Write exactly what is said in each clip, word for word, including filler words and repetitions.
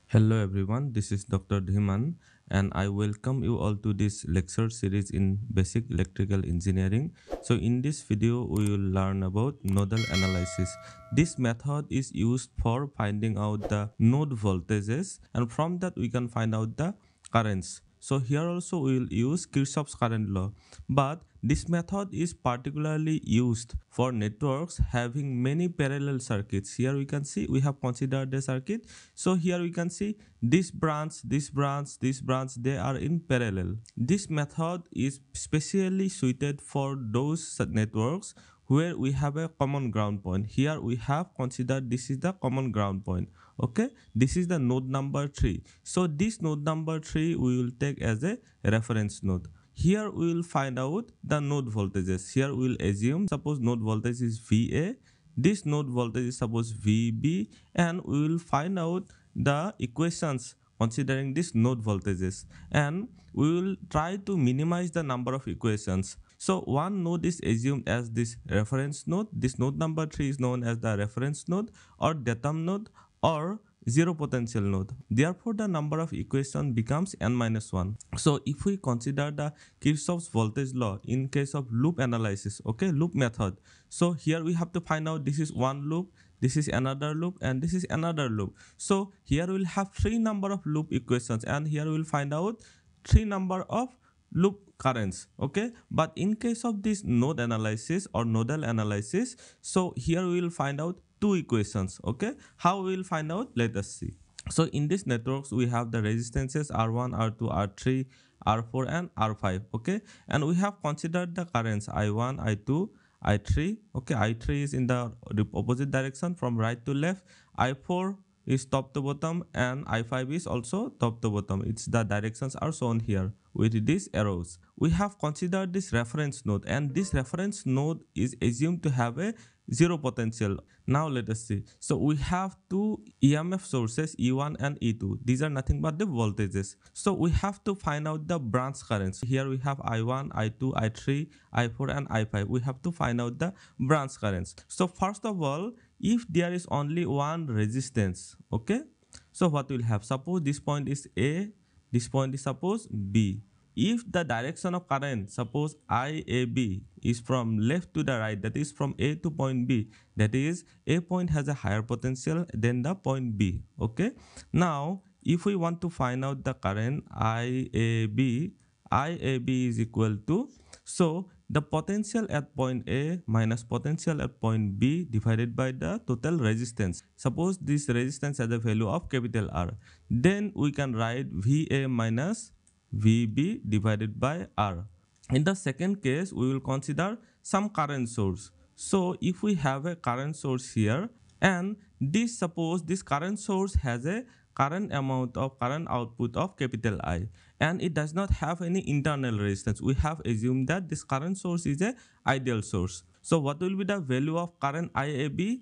Hello everyone, this is Doctor Dhiman and I welcome you all to this lecture series in Basic Electrical Engineering. So in this video we will learn about nodal analysis. This method is used for finding out the node voltages and from that we can find out the currents. So here also we will use Kirchhoff's current law, but this method is particularly used for networks having many parallel circuits. Here we can see we have considered the circuit. So here we can see this branch, this branch, this branch, they are in parallel. This method is specially suited for those networks where we have a common ground point. Here we have considered this is the common ground point. Okay, this is the node number three. So this node number three we will take as a reference node. Here we will find out the node voltages. Here we will assume suppose node voltage is V A, this node voltage is suppose V B, and we will find out the equations considering this node voltages, and we will try to minimize the number of equations. So one node is assumed as this reference node. This node number three is known as the reference node or datum node or zero potential node. Therefore, the number of equation becomes n minus one. So if we consider the Kirchhoff's voltage law in case of loop analysis, okay, loop method. So here we have to find out this is one loop, this is another loop, and this is another loop. So here we'll have three number of loop equations, and here we'll find out three number of loop currents. Okay, but in case of this node analysis or nodal analysis, so here we will find out two equations. Okay, how we will find out? Let us see. So in these networks we have the resistances R one, R two, R three, R four, and R five. Okay, and we have considered the currents I one, I two, I three. Okay, I three is in the opposite direction from right to left. I four is top to bottom, and I five is also top to bottom. It's the directions are shown here with these arrows. We have considered this reference node, and this reference node is assumed to have a zero potential. Now let us see. So we have two E M F sources, E one and E two. These are nothing but the voltages. So we have to find out the branch currents. Here we have I one, I two, I three, I four, and I five. We have to find out the branch currents. So first of all, if there is only one resistance, okay, so what we'll have? Suppose this point is A, this point is suppose B. If the direction of current, suppose I A B, is from left to the right, that is from A to point B, that is A point has a higher potential than the point B. Okay, now if we want to find out the current I A B, I A B is equal to, so the potential at point A minus potential at point B divided by the total resistance. Suppose this resistance has a value of capital R, then we can write V A minus V B divided by R. In the second case, we will consider some current source. So if we have a current source here, and this suppose this current source has a current amount of current output of capital I, and it does not have any internal resistance. We have assumed that this current source is a ideal source. So what will be the value of current I A B?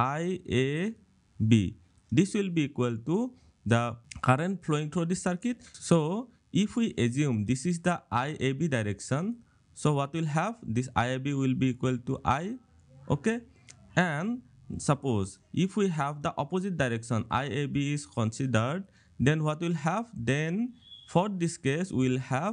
I A B. This will be equal to the current flowing through this circuit. So if we assume this is the I A B direction, so what will have? This I A B will be equal to I, okay, and suppose if we have the opposite direction, I A B is considered, then what will have? Then for this case we will have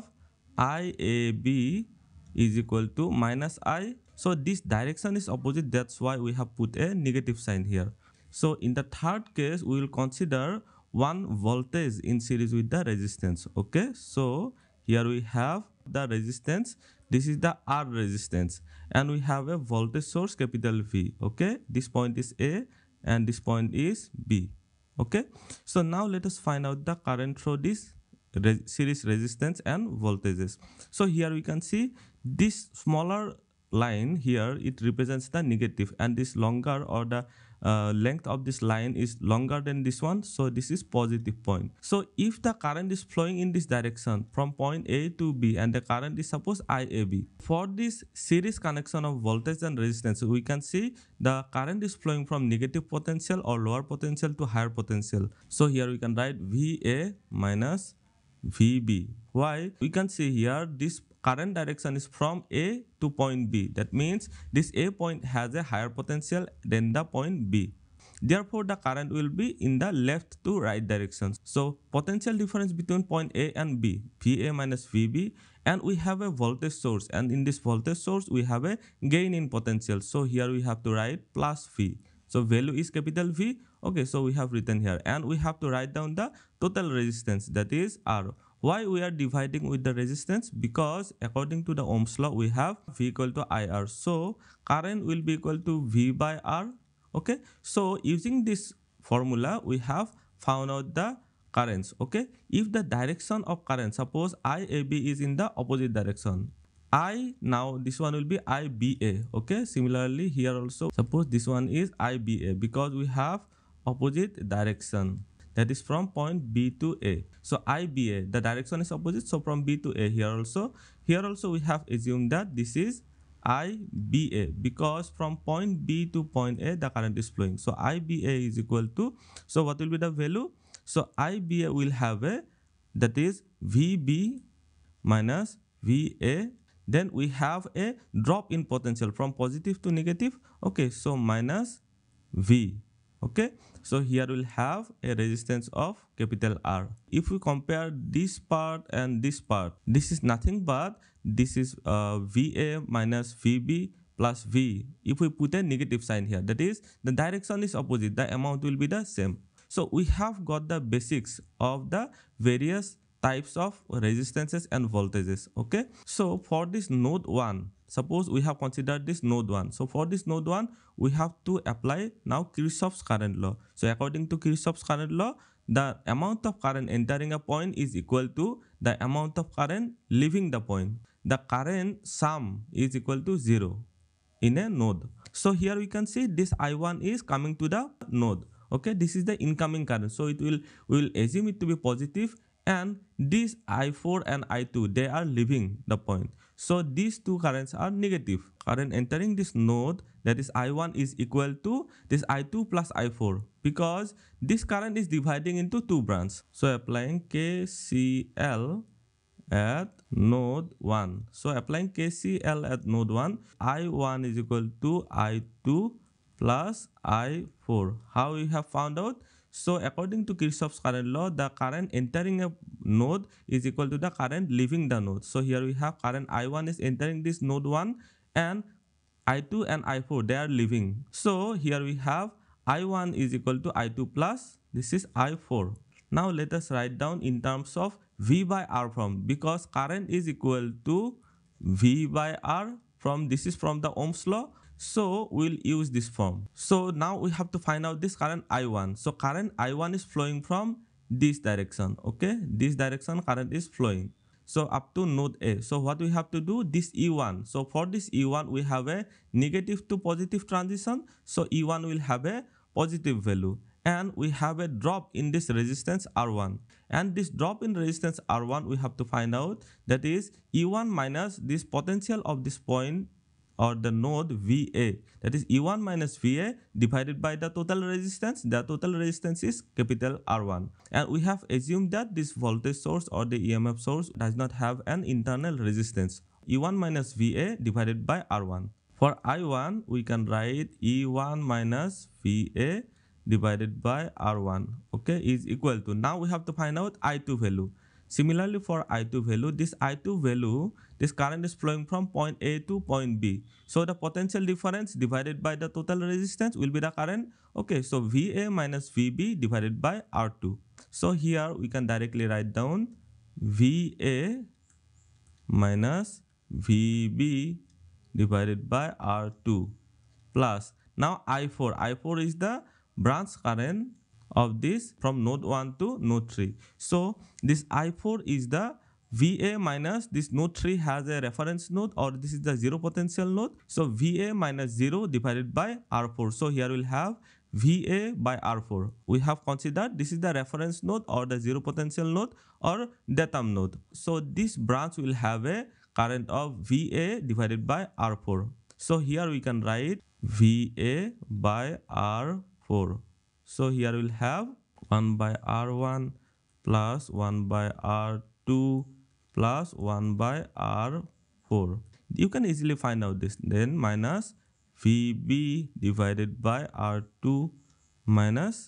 I A B is equal to minus I. So this direction is opposite, that's why we have put a negative sign here. So in the third case we will consider one voltage in series with the resistance. Okay, so here we have the resistance, this is the R resistance, and we have a voltage source capital V. Okay, this point is A and this point is B. Okay, so now let us find out the current through this res series resistance and voltages. So here we can see this smaller line here, it represents the negative, and this longer or the uh, length of this line is longer than this one, so this is positive point. So if the current is flowing in this direction from point A to B, and the current is suppose I A B, for this series connection of voltage and resistance, we can see the current is flowing from negative potential or lower potential to higher potential. So here we can write V A minus V B. Why? We can see here this current direction is from A to point B. That means this A point has a higher potential than the point B. Therefore, the current will be in the left to right direction. So potential difference between point A and B, V A minus V B, and we have a voltage source, and in this voltage source we have a gain in potential. So here we have to write plus V. So value is capital V. Okay, so we have written here, and we have to write down the total resistance, that is R. Why we are dividing with the resistance? Because according to the Ohm's law, we have V equal to I R. So current will be equal to V by R. Okay, so using this formula, we have found out the currents. Okay, if the direction of current, suppose I A B is in the opposite direction, I, now this one will be I B A. Okay, similarly here also, suppose this one is I B A, because we have opposite direction, that is from point B to A. So I B A, the direction is opposite, so from B to A. Here also, here also we have assumed that this is I B A, because from point B to point A the current is flowing. So I B A is equal to, so what will be the value? So I B A will have a, that is V B minus V A. Then we have a drop in potential from positive to negative. Okay, so minus V. Okay, so here we'll have a resistance of capital R. If we compare this part and this part, this is nothing but this is uh, V A minus V B plus V. If we put a negative sign here, that is the direction is opposite, the amount will be the same. So we have got the basics of the various types of resistances and voltages. Okay, so for this node one, suppose we have considered this node one. So for this node one, we have to apply now Kirchhoff's current law. So according to Kirchhoff's current law, the amount of current entering a point is equal to the amount of current leaving the point. The current sum is equal to zero in a node. So here we can see this I one is coming to the node. Okay, this is the incoming current. So it will, we will assume it to be positive, and this I four and I two, they are leaving the point. So these two currents are negative. Current entering this node, that is I one, is equal to this I two plus I four, because this current is dividing into two branches. So applying K C L at node one. So applying K C L at node one, I one is equal to I two plus I four. How we have found out? So according to Kirchhoff's current law, the current entering a node is equal to the current leaving the node. So here we have current I one is entering this node one, and I two and I four, they are leaving. So here we have I one is equal to I two plus this is I four. Now let us write down in terms of V by R form, because current is equal to V by R from, this is from the Ohm's law. So we'll use this form. So now we have to find out this current I one. So current I one is flowing from this direction. Okay, this direction current is flowing. So up to node A. So what we have to do, this E one. So for this E one, we have a negative to positive transition. So E one will have a positive value. And we have a drop in this resistance R one. And this drop in resistance R one, we have to find out, that is E one minus this potential of this point or the node V A, that is E one minus V A divided by the total resistance. The total resistance is capital R one. And we have assumed that this voltage source or the E M F source does not have an internal resistance. E one minus V A divided by R one. For I one, we can write E one minus V A divided by R one, okay, is equal to, now we have to find out I two value. Similarly for I two value, this I two value, this current is flowing from point A to point B. So the potential difference divided by the total resistance will be the current. Okay, so V A minus V B divided by R two. So here we can directly write down V A minus V B divided by R two plus, now I four. I four is the branch current of this from node one to node three. So this I four is the V A minus this node three has a reference node, or this is the zero potential node. So V A minus zero divided by R four. So here we'll have V A by R four. We have considered this is the reference node or the zero potential node or datum node. So this branch will have a current of V A divided by R four. So here we can write V A by R four. So here we'll have one by R one plus one by R two plus one by R four. You can easily find out this. Then minus V B divided by R two minus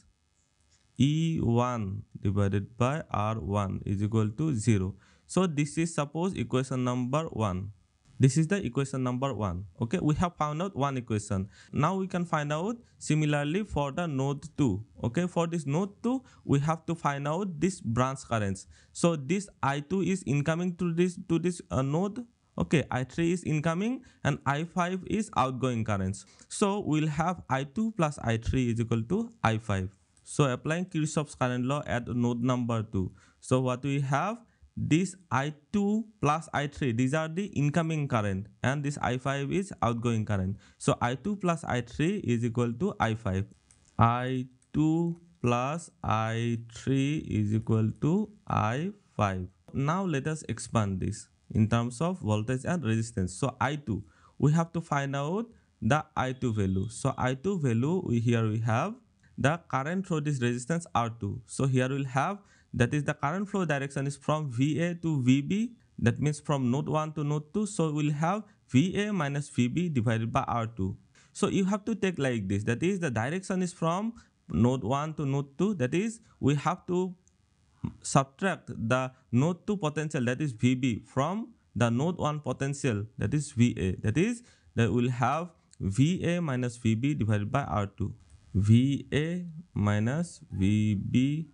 E one divided by R one is equal to zero. So this is suppose equation number one. This is the equation number one. Okay, we have found out one equation. Now we can find out similarly for the node two. Okay, for this node two, we have to find out this branch currents. So this I two is incoming to this to this uh, node. Okay, I three is incoming and I five is outgoing currents. So we'll have I two plus I three is equal to I five. So applying Kirchhoff's current law at node number two. So what we have, this I two plus I three, these are the incoming current and this I five is outgoing current. So I two plus I three is equal to I five. I two plus I three is equal to I five. Now let us expand this in terms of voltage and resistance. So I two, we have to find out the I two value. So I two value, we here we have the current through this resistance R two. So here we'll have, that is the current flow direction is from V A to V B, that means from node one to node two. So we'll have V A minus V B divided by R two. So you have to take like this, that is the direction is from node one to node two, that is we have to subtract the node two potential, that is V B, from the node one potential, that is V A, that is that we'll have V A minus V B divided by R two. V A minus V B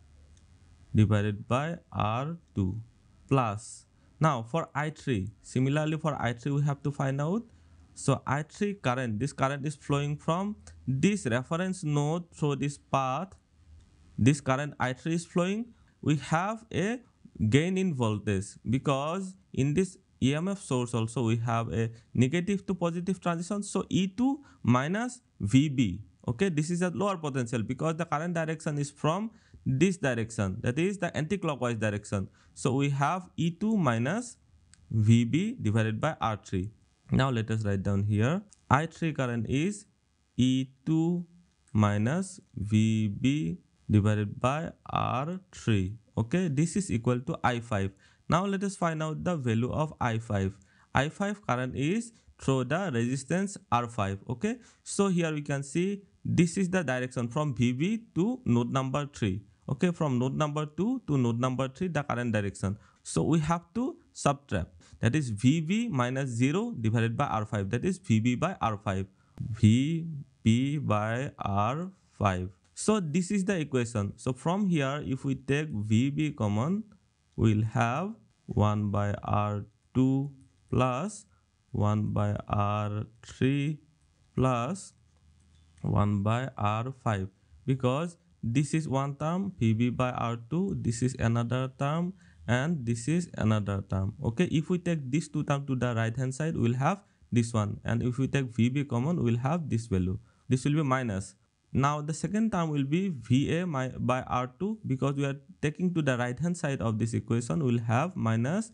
divided by R two plus. Now for I three, similarly for I three we have to find out. So I three current, this current is flowing from this reference node through this path. This current I three is flowing. We have a gain in voltage because in this E M F source also we have a negative to positive transition. So E two minus V B. Okay, this is a lower potential because the current direction is from this direction, that is the anti-clockwise direction. So we have E two minus V B divided by R three. Now let us write down here. I three current is E two minus V B divided by R three. Okay, this is equal to I five. Now let us find out the value of I five. I five current is through the resistance R five. Okay, so here we can see this is the direction from V B to node number three. Okay, from node number two to node number three, the current direction. So we have to subtract, that is V B minus zero divided by R five, that is V B by R five. V B by R five. So this is the equation. So from here, if we take V B common, we'll have one by R two plus one by R three plus one by R five, because this is one term, V B by R two, this is another term, and this is another term. Okay, if we take these two terms to the right hand side, we'll have this one, and if we take V B common, we'll have this value. This will be minus. Now the second term will be V A by R two, because we are taking to the right hand side of this equation, we'll have minus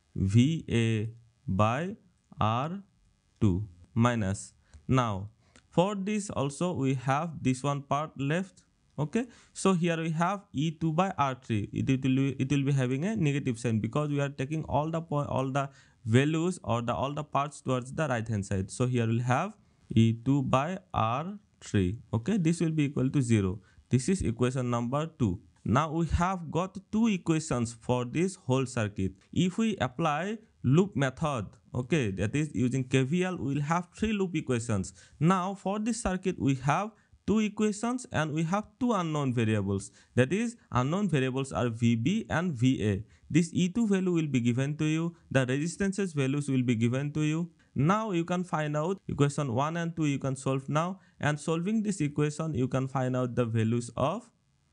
V A by R two minus. Now for this also we have this one part left. Okay, so here we have E two by R three. It, it, will be, it will be having a negative sign because we are taking all the point, all the values or the all the parts towards the right hand side. So here we'll have E two by R three. Okay, this will be equal to zero. This is equation number two. Now we have got two equations for this whole circuit. If we apply loop method, okay, that is using K V L, we will have three loop equations. Now for this circuit we have two equations and we have two unknown variables. That is, unknown variables are V B and V A. This E two value will be given to you. The resistances values will be given to you. Now you can find out equation one and two, you can solve now, and solving this equation you can find out the values of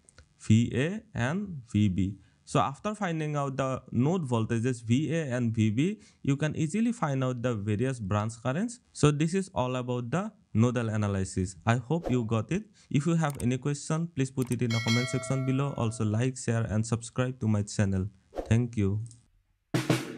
V A and V B. So after finding out the node voltages V A and V B, you can easily find out the various branch currents. So this is all about the nodal analysis. I hope you got it. If you have any question, please put it in the comment section below. Also like, share and subscribe to my channel. Thank you.